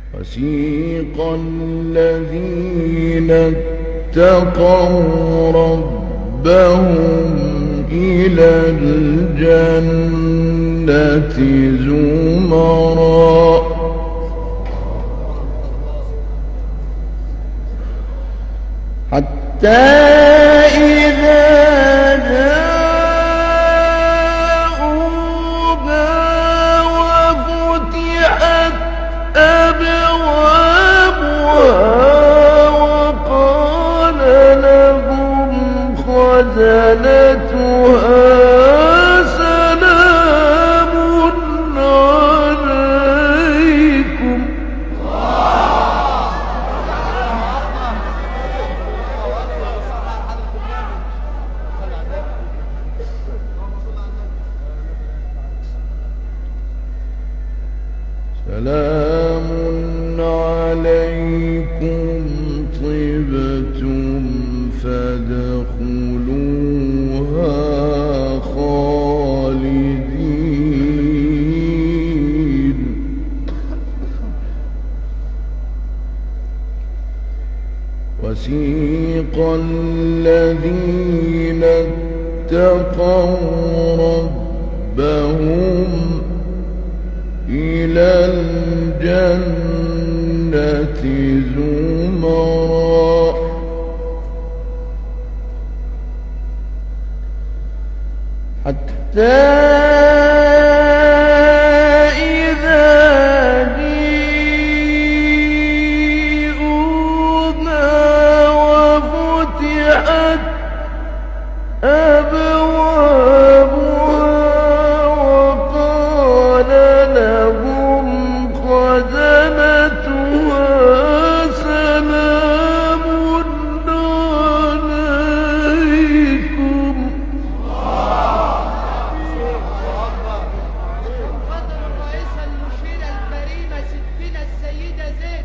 وسيق الذين اتقوا ربهم إلى الجنة زمرا حتى إذا جاءوها وفتحت أبوابها وقال لهم خزنتها سلام عليكم سلام عليكم طبتم فادخلوها خالدين وسيق الذين اتقوا ربهم إلى الجنة زمرا حتى إذا جيءوها وفتحت أبوابها وقال لهم خزنتها سلام عليكم قدر الرئيسة المشيرة الكريمة ستنا السيدة زينب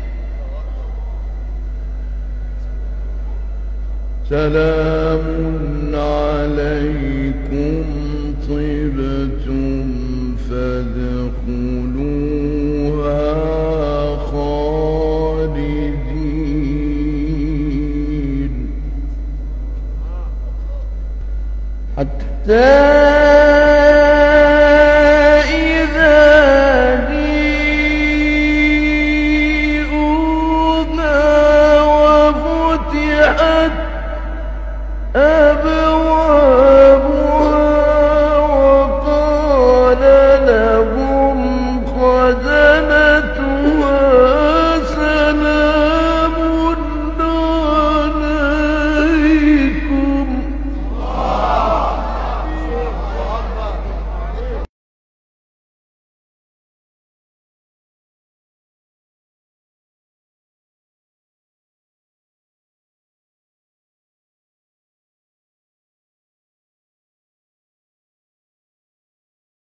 سلام عليكم طبتم فادخلوها خالدين حتى